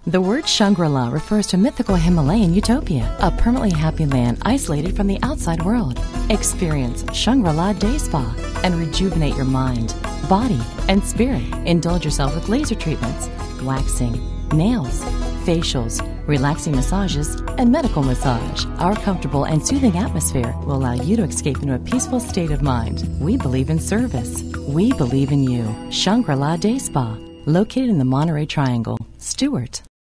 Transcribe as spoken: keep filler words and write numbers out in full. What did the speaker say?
The word Shangrila refers to mythical Himalayan utopia, a permanently happy land isolated from the outside world. Experience Shangrila Day Spa and rejuvenate your mind, body, and spirit. Indulge yourself with laser treatments, waxing, nails, facials, relaxing massages, and medical massage. Our comfortable and soothing atmosphere will allow you to escape into a peaceful state of mind. We believe in service. We believe in you. Shangrila Day Spa, located in the Monterey Triangle, Stewart.